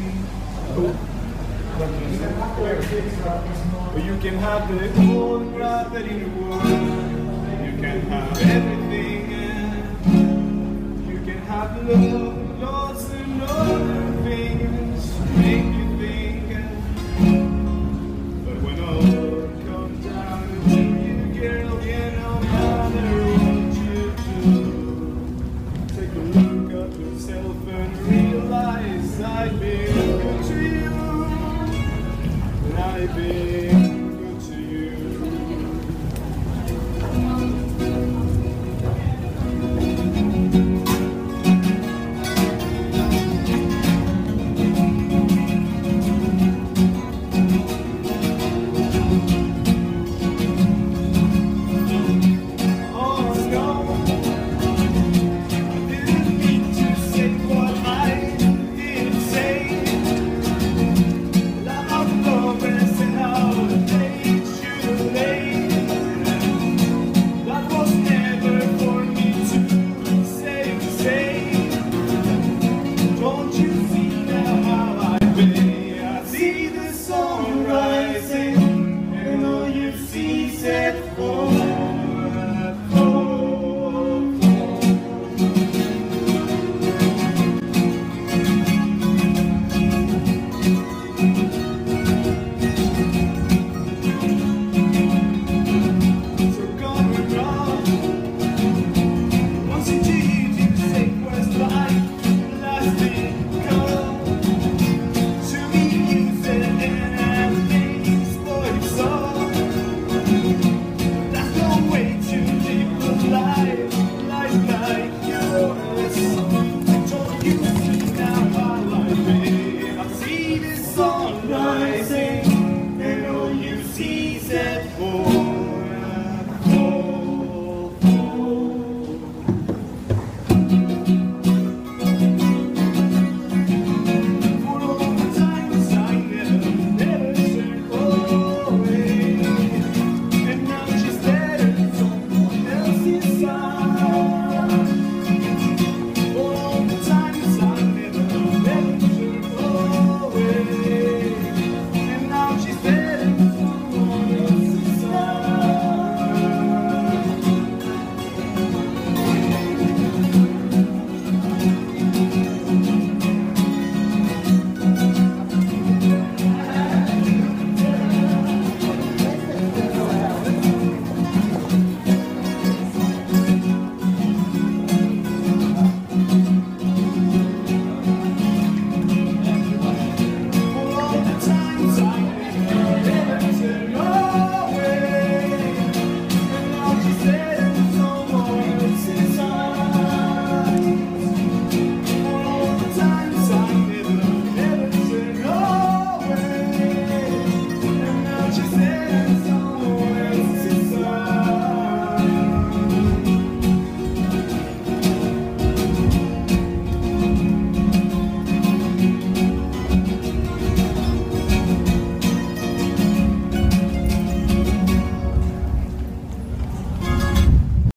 You can have the whole gravity in the world. You can have everything. You can have love, lots and other things make you think. But when all comes down to you, girl, you know matter what you do. Take a look at yourself and realize I've been good to you. I've been